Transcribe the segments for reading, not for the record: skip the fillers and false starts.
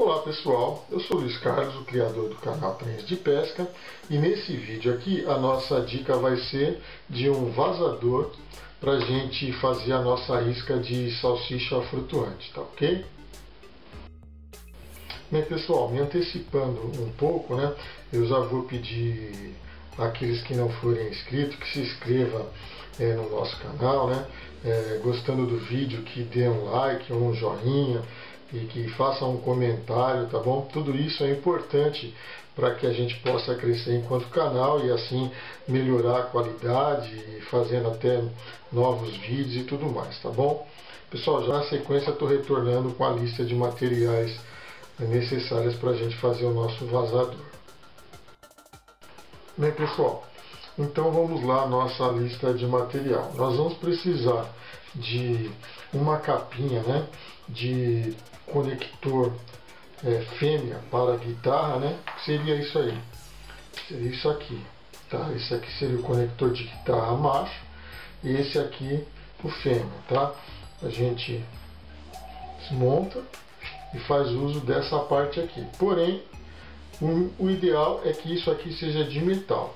Olá pessoal, eu sou o Luiz Carlos, o criador do canal Trens de Pesca, e nesse vídeo aqui a nossa dica vai ser de um vazador para a gente fazer a nossa isca de salsicha flutuante, tá ok? Bem pessoal, me antecipando um pouco, né, eu já vou pedir àqueles que não forem inscritos que se inscrevam no nosso canal, né, gostando do vídeo que dê um like, um joinha, e que faça um comentário, tá bom? Tudo isso é importante para que a gente possa crescer enquanto canal e assim melhorar a qualidade e fazendo até novos vídeos e tudo mais, tá bom? Pessoal, já na sequência estou retornando com a lista de materiais necessários para a gente fazer o nosso vazador. Bem pessoal, então vamos lá, nossa lista de material. Nós vamos precisar de uma capinha, né, de conector fêmea para guitarra, né? Seria isso aí, seria isso aqui, tá? Esse aqui seria o conector de guitarra macho e esse aqui o fêmea, tá? A gente desmonta e faz uso dessa parte aqui. Porém, o ideal é que isso aqui seja de metal,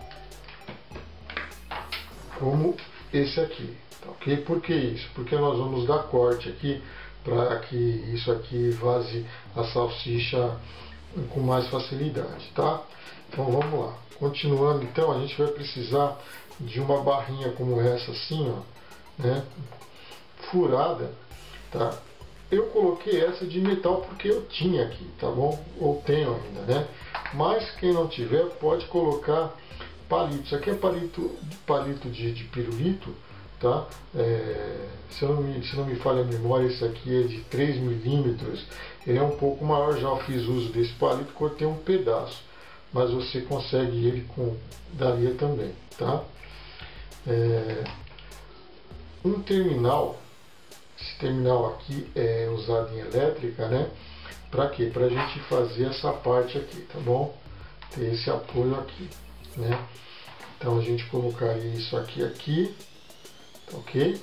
como esse aqui, tá ok? Por que isso? Porque nós vamos dar corte aqui para que isso aqui vaze a salsicha com mais facilidade, tá? Então vamos lá. Continuando, então a gente vai precisar de uma barrinha como essa assim, ó, né? Furada, tá? Eu coloquei essa de metal porque eu tinha aqui, tá bom? Ou tenho ainda, né? Mas quem não tiver pode colocar palito. Isso aqui é palito de pirulito, tá? Se não me falha a memória, esse aqui é de 3 milímetros. Ele é um pouco maior, já fiz uso desse palito, cortei um pedaço, mas você consegue ele com daria também, tá? Um terminal, esse terminal aqui é usado em elétrica, né? Para quê? Para a gente fazer essa parte aqui, tá bom? Ter esse apoio aqui, né? Então a gente colocaria isso aqui, ok?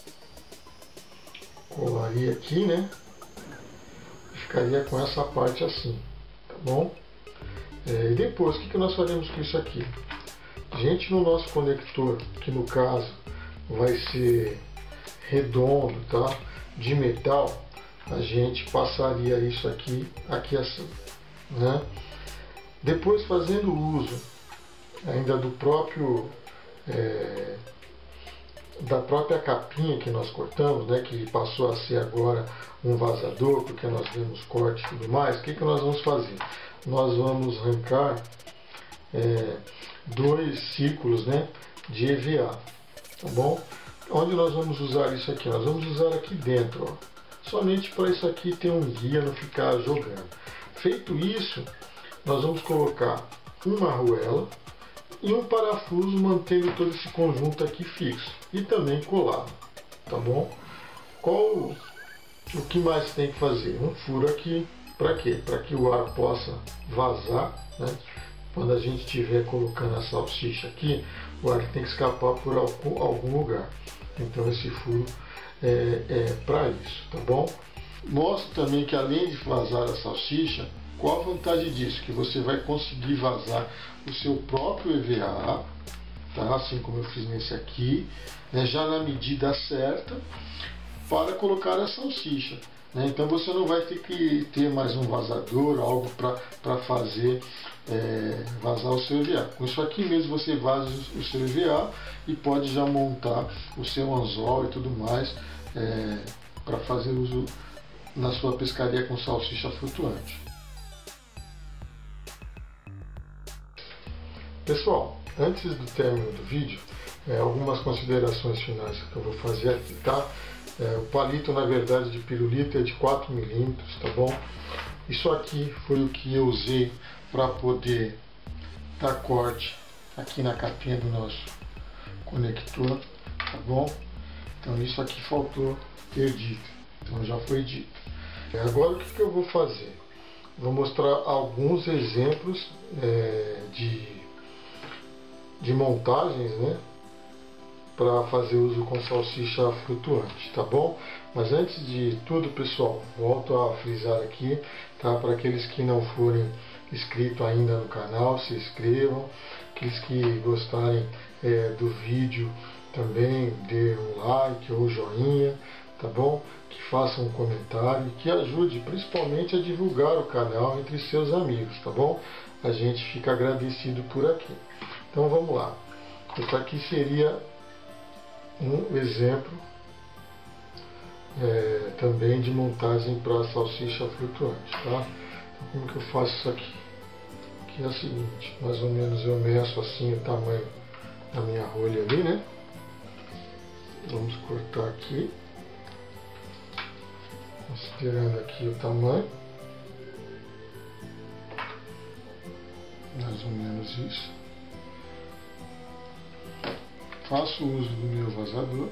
Colaria aqui, né? Ficaria com essa parte assim, tá bom? E depois, o que nós faremos com isso aqui? Gente, no nosso conector, que no caso vai ser redondo, tá? De metal, a gente passaria isso aqui assim, né? Depois, fazendo uso ainda do próprio da própria capinha que nós cortamos, né, que passou a ser agora um vazador, porque nós demos corte e tudo mais, o que nós vamos fazer? Nós vamos arrancar 2 círculos, né, de EVA, tá bom? Onde nós vamos usar isso aqui? Nós vamos usar aqui dentro, ó, somente para isso aqui ter um guia, não ficar jogando. Feito isso, nós vamos colocar uma arruela e um parafuso mantendo todo esse conjunto aqui fixo e também colado, tá bom? O que mais tem que fazer? Um furo aqui, para quê? Para que o ar possa vazar, né? Quando a gente estiver colocando a salsicha aqui, o ar tem que escapar por algum lugar, então esse furo é para isso, tá bom? Mostro também que além de vazar a salsicha, qual a vantagem disso? Que você vai conseguir vazar o seu próprio EVA, tá? Assim como eu fiz nesse aqui, né? Já na medida certa para colocar a salsicha, né? Então você não vai ter que ter mais um vazador, algo para fazer vazar o seu EVA. Com isso aqui mesmo você vaza o seu EVA e pode já montar o seu anzol e tudo mais para fazer uso na sua pescaria com salsicha flutuante. Pessoal, antes do término do vídeo, algumas considerações finais que eu vou fazer aqui, tá? O palito, na verdade, de pirulito é de 4 milímetros, tá bom? Isso aqui foi o que eu usei para poder dar corte aqui na capinha do nosso conector, tá bom? Então isso aqui faltou ter dito, então já foi dito. Agora o que eu vou fazer? Vou mostrar alguns exemplos de montagens, né, para fazer uso com salsicha flutuante, tá bom? Mas antes de tudo, pessoal, volto a frisar aqui, tá? Para aqueles que não forem inscritos ainda no canal, se inscrevam. Aqueles que gostarem do vídeo também, dê um like ou joinha, tá bom? Que façam um comentário, que ajude principalmente a divulgar o canal entre seus amigos, tá bom? A gente fica agradecido por aqui. Então vamos lá. Isso aqui seria um exemplo também de montagem para salsicha flutuante, tá? Então, como que eu faço isso aqui? Aqui é o seguinte, mais ou menos eu meço assim o tamanho da minha rolha ali, né? Vamos cortar aqui, considerando aqui o tamanho, mais ou menos isso. Faço uso do meu vazador.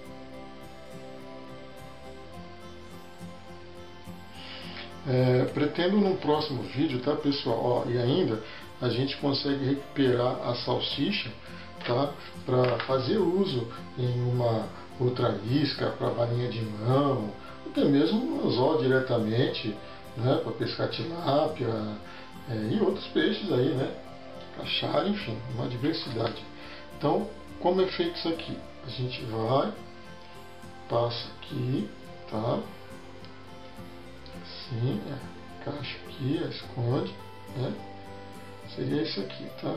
Pretendo no próximo vídeo, tá, pessoal? Ó, e ainda a gente consegue recuperar a salsicha, tá, para fazer uso em uma outra isca, para varinha de mão, até mesmo no anzol diretamente, né, para pescar tilápia e outros peixes aí, né, cachara, enfim, uma diversidade. Então, como é feito isso aqui? A gente vai, passa aqui, tá? Assim, encaixa aqui, esconde, né? Seria isso aqui, tá?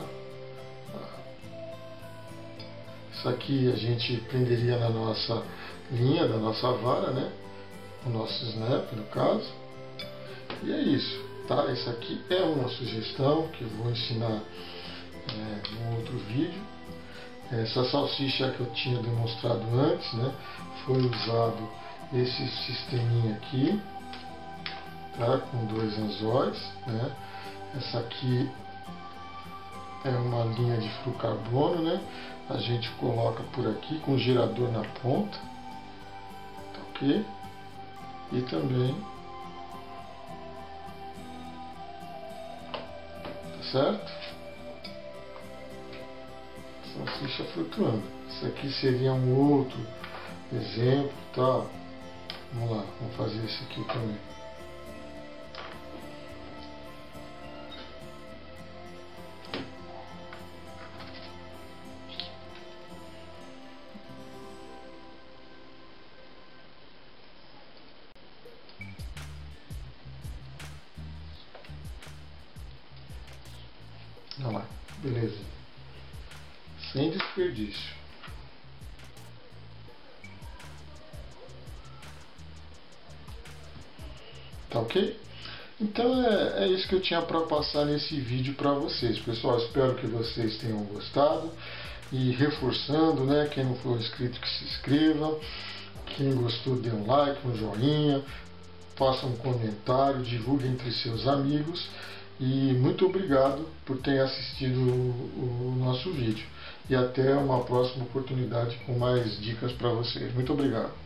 Isso aqui a gente prenderia na nossa linha, da nossa vara, né? O nosso snap, no caso. E é isso, tá? Isso aqui é uma sugestão que eu vou ensinar no outro vídeo. Essa salsicha que eu tinha demonstrado antes, né? Foi usado esse sisteminha aqui, tá? Com 2 anzóis, né? Essa aqui é uma linha de fluorcarbono, né? A gente coloca por aqui com o girador na ponta, tá ok? E também, tá certo? Salsicha flutuando. Isso aqui seria um outro exemplo, tá? Vamos lá, vamos fazer esse aqui também. Olha lá, beleza. Sem desperdício. Tá ok? Então é isso que eu tinha para passar nesse vídeo para vocês, pessoal. Espero que vocês tenham gostado. E reforçando, né? Quem não for inscrito, que se inscreva. Quem gostou, dê um like, um joinha. Faça um comentário, divulgue entre seus amigos. E muito obrigado por ter assistido o nosso vídeo. E até uma próxima oportunidade com mais dicas para vocês. Muito obrigado.